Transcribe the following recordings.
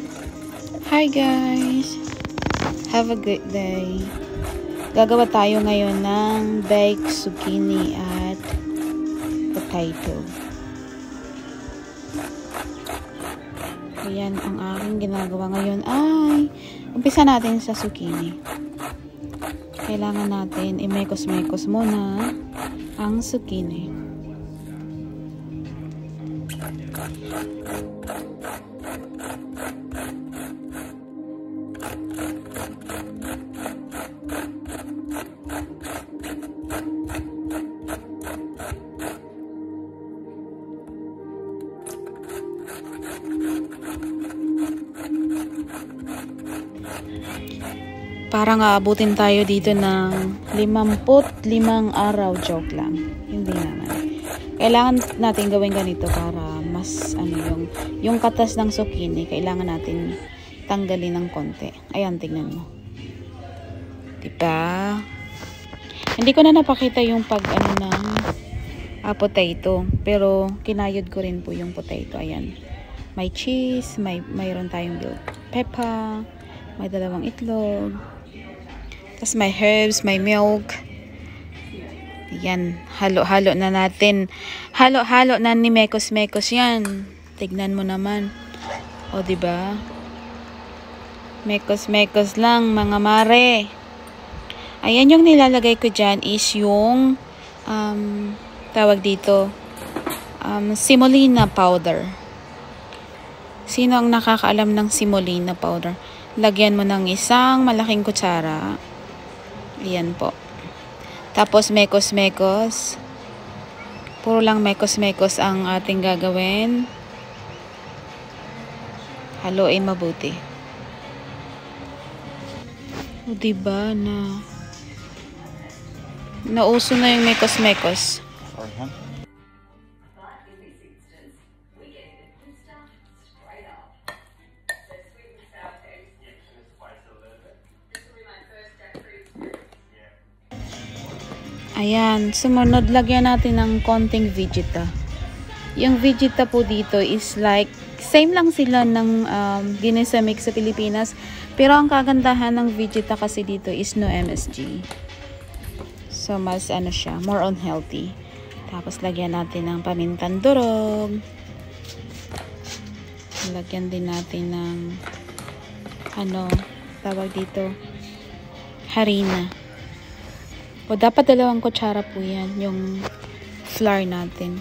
Hi guys! Have a good day. Gagawa tayo ngayon ng baked zucchini at potato. Ayan ang aking ginagawa ngayon ay umpisa natin sa zucchini. Kailangan natin i-mekos-mekos muna ang zucchini. Parang aabutin tayo dito ng 55 araw, joke lang. Hindi naman. Kailangan natin gawin ganito para mas yung katas ng zucchini, kailangan natin tanggalin ng konti. Ayan, tingnan mo. Diba? Hindi ko na napakita yung ng potato, pero kinayod ko rin po yung potato. Ayan. May cheese, mayroon tayong bell pepper, may 2 itlog. Tapos may herbs, may milk. Yan, halo-halo na natin. Halo-halo na ni mekos-mekos yan. Tignan mo naman. O, diba? Mekos-mekos lang, mga mare. Ayan, yung nilalagay ko dyan is yung tawag dito semolina powder. Sino ang nakakaalam ng semolina powder? Lagyan mo ng isang malaking kutsara. Ayan po. Tapos mekos-mekos. Puro lang mekos-mekos ang ating gagawin. Haluin mabuti. O diba na nauso na yung mekos-mekos. Ayan, sumunod lagyan natin ng konting Vegeta. Yung Vegeta po dito is like, same lang sila ng ginisa mix sa Pilipinas. Pero ang kagandahan ng Vegeta kasi dito is no MSG. So, mas siya, more on healthy. Tapos, lagyan natin ng pamintang durog. Lagyan din natin ng, tawag dito, harina. O, dapat 2 kutsara po yan, yung flour natin.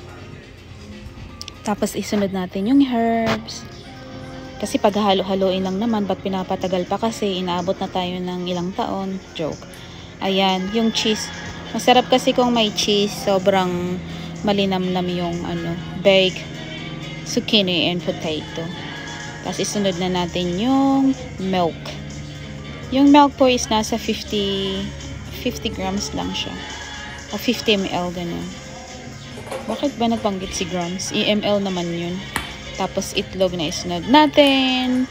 Tapos, isunod natin yung herbs. Kasi pag halo-haloin lang naman, ba't pinapatagal pa kasi inaabot na tayo ng ilang taon. Joke. Ayan, yung cheese. Masarap kasi kung may cheese, sobrang malinamnam yung baked zucchini and potato. Tapos, isunod na natin yung milk. Yung milk po is nasa 50 grams lang siya. O 50 ml, ganun. Bakit ba nagbanggit si grams? ml naman yun. Tapos itlog na isunod natin.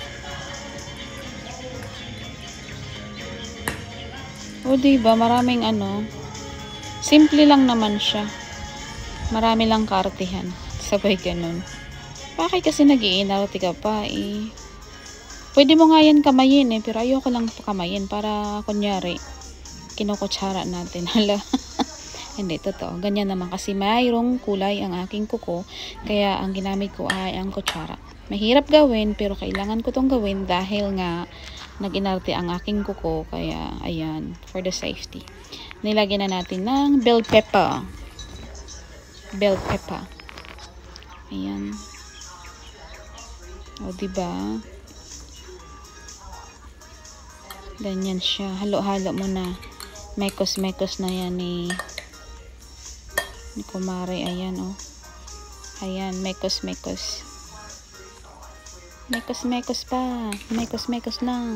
O diba, maraming simple lang naman siya. Marami lang kartihan. Sabay ganun. Bakit kasi nag-iinarte ka pa eh? Pwede mo nga yan kamayin pero ayoko lang kamayin para kunyari kinukutsara natin. Hala. Hindi, totoo. Ganyan naman kasi mayroong kulay ang aking kuko. Kaya ang ginamit ko ay ang kutsara. Mahirap gawin pero kailangan ko tong gawin dahil nga nag-inarte ang aking kuko. Kaya ayan, for the safety. Nilagyan na natin ng bell pepper. Bell pepper. Ayan. O, diba? Ganyan siya. Halo-halo mo na. Mekos-mekos na yan ni kumare. Ayan, oh. Ayan, mekos-mekos. Mekos-mekos pa. Mekos-mekos lang.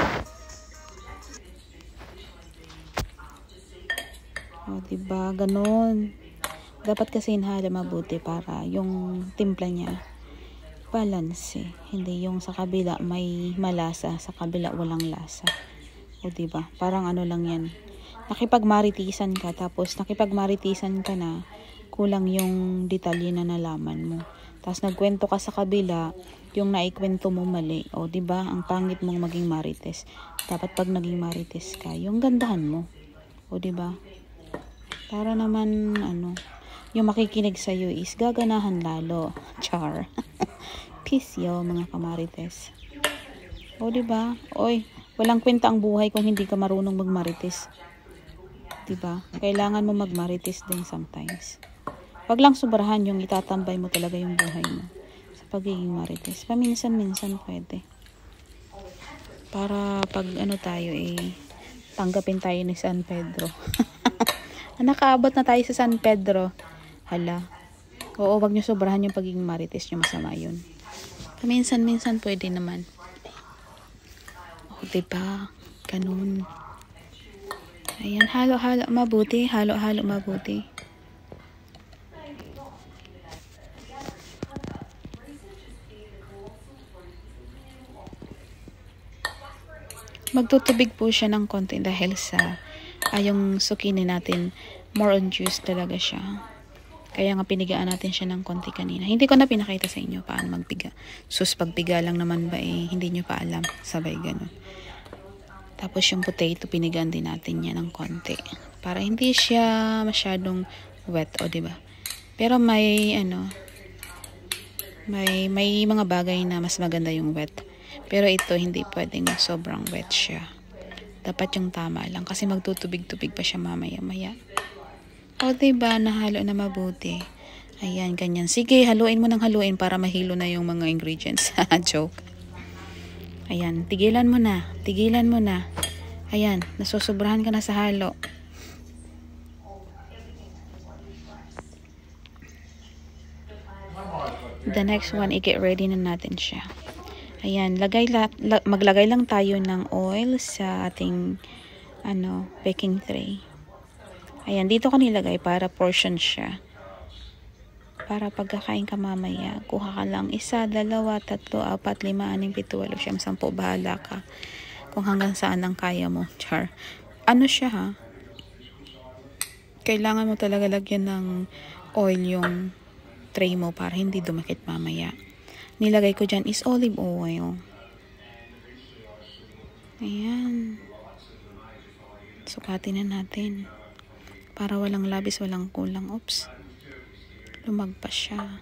O, diba? Ganon. Dapat kasi hinalo mabuti para yung timpla niya balance. Hindi yung sa kabila may malasa, sa kabila walang lasa. O, diba? Parang lang yan. Nakipagmaritisan ka, tapos nakipagmaritisan ka na, kulang yung detalye na nalaman mo. Tapos nagkwento ka sa kabila, yung naikwento mo mali. O, diba? Ang pangit mong maging marites. Dapat pag naging marites ka, yung gandahan mo. O, diba? Para naman, yung makikinig sa'yo is gaganahan lalo. Char. Peace yo, mga kamarites. O, diba? Oy, walang kwenta ang buhay kung hindi ka marunong magmarites. Diba? Kailangan mo magmarites din sometimes. Wag lang sobrahan yung itatambay mo talaga yung buhay mo sa pagiging marites. Paminsan-minsan pwede. Para pag tayo tanggapin tayo ni San Pedro. Nakaabot na tayo sa San Pedro. Hala. Oo, wag nyo sobrahan yung pagiging marites nyo, masama yun. Paminsan-minsan pwede naman. O, diba? Ganun. Ayan, halo-halo mabuti. Halo-halo mabuti. Magtutubig po siya ng konti dahil sa yung zucchini natin more on juice talaga siya. Kaya nga pinigaan natin siya ng konti kanina. Hindi ko na pinakita sa inyo paano magpiga. Sus, pagpiga lang naman ba hindi nyo pa alam. Sabay ganun. Tapos yung potato pinigaan din natin yan ng konti. Para hindi siya masyadong wet, o diba? Pero may mga bagay na mas maganda yung wet. Pero ito, hindi pwedeng sobrang wet siya. Dapat yung tama lang. Kasi magtutubig-tubig pa siya mamaya-maya. O, diba? Nahalo na mabuti. Ayan, ganyan. Sige, haluin mo ng haluin para mahilo na yung mga ingredients. Joke. Ayan, tigilan mo na. Tigilan mo na. Ayan, nasusobrahan ka na sa halo. The next one, i-get ready na natin siya. Ayan, maglagay lang tayo ng oil sa ating baking tray. Ayan, dito ko nilagay para portion siya. Para pagkakain ka mamaya, kuha ka lang 1, 2, 3, 4, 5, 6, 7, 8, 9, 10, bahala ka. Kung hanggang saan ang kaya mo. Char. Siya ha? Kailangan mo talaga lagyan ng oil yung tray mo para hindi dumakit mamaya. Nilagay ko dyan is olive oil. Ayan. Sukatin na natin. Para walang labis, walang kulang. Oops. Lumagpas siya.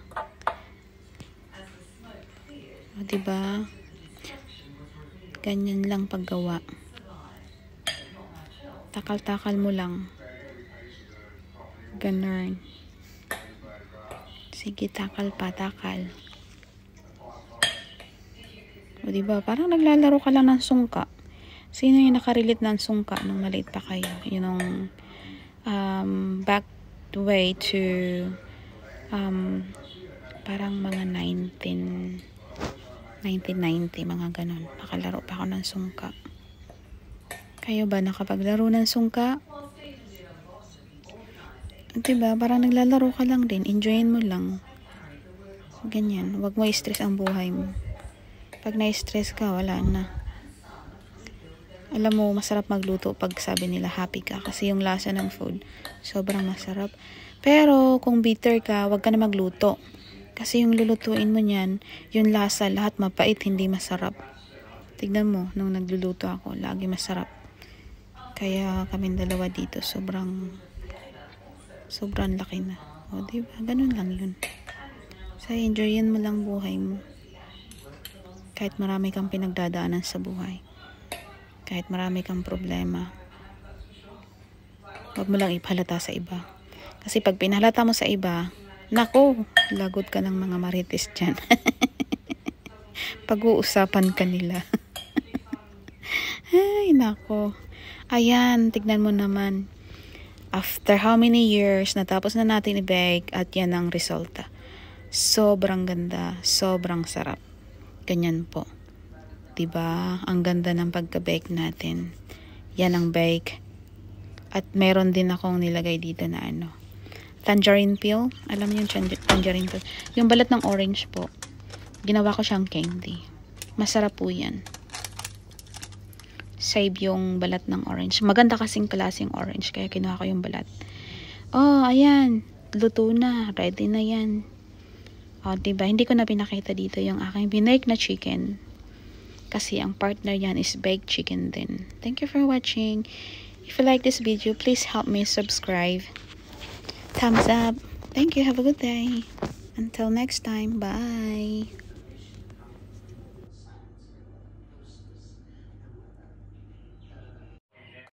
O, diba? Ganyan lang paggawa. Takal-takal mo lang. Ganun. Sige, takal pa, takal. O, diba? Parang naglalaro ka lang ng sungka. Sino yung nakarelate ng sungka nung maliit pa kayo? Yung back way to parang mga 1990, mga ganun. Nakalaro pa ako ng sungka. Kayo ba nakapaglaro ng sungka? Diba? Parang naglalaro ka lang din. Enjoyin mo lang. Ganyan. Huwag mo i-stress ang buhay mo. Pag na-stress ka, wala na. Alam mo, masarap magluto pag sabi nila happy ka. Kasi yung lasa ng food, sobrang masarap. Pero, kung bitter ka, wag ka na magluto. Kasi yung lulutuin mo niyan, yung lasa, lahat mapait, hindi masarap. Tignan mo, nung nagluluto ako, lagi masarap. Kaya kaming dalawa dito, sobrang laki na. O, diba? Ganun lang yun. So, enjoyin mo lang buhay mo. Kahit marami kang pinagdadaanan sa buhay. Kahit marami kang problema. Huwag mo lang ipalata sa iba. Kasi pag pinalata mo sa iba, nako, lagot ka ng mga marites dyan. Pag-uusapan ka nila. Ay, nako. Ayan, tignan mo naman. After how many years, natapos na natin i-bake at yan ang resulta. Sobrang ganda, sobrang sarap. Ganyan po. Diba? Ang ganda ng pagka-bake natin. Yan ang bake. At meron din akong nilagay dito na tangerine peel. Alam niyo yung tangerine peel. Yung balat ng orange po. Ginawa ko siyang candy. Masarap po yan. Save yung balat ng orange. Maganda kasing klaseng orange. Kaya kinuha ko yung balat. Oh, ayan. Luto na. Ready na yan. Diba? Hindi ko na pinakita dito yung aking binake na chicken. Kasi ang partner yan is baked chicken din. Thank you for watching. If you like this video, please help me subscribe. Thumbs up. Thank you. Have a good day. Until next time. Bye.